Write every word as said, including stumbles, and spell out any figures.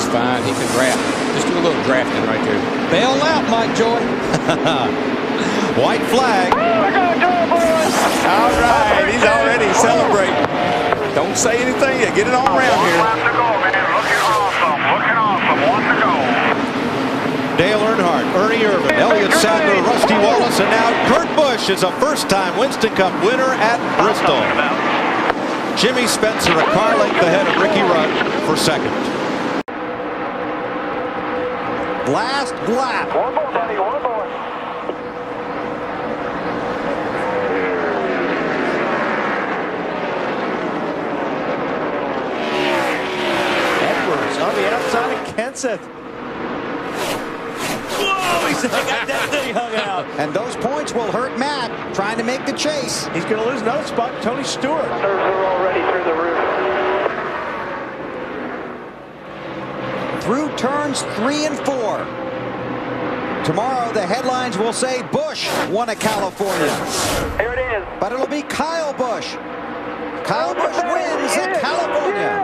fine. He can draft. Just do a little drafting right there. Bail out, Mike Joy. White flag. All right, he's already celebrating. Don't say anything yet. Get it on around here. One to go, man. Looking awesome. Looking awesome. One to go. Dale Earnhardt, Ernie Irvan, Elliott Sadler, Rusty Wallace, and now Kurt Busch is a first-time Winston Cup winner at Bristol. Jimmy Spencer a car length ahead of Ricky Rudd for second. Last lap. One more, buddy. One more. Edwards on the outside of Kenseth. Whoa, he's got that thing hung out. And those points will hurt Matt trying to make the chase. He's going to lose another spot. Tony Stewart. They're already through the roof. Through turns three and four. Tomorrow the headlines will say Busch won at California. Here it is. But it'll be Kyle Busch. Kyle Busch wins at California.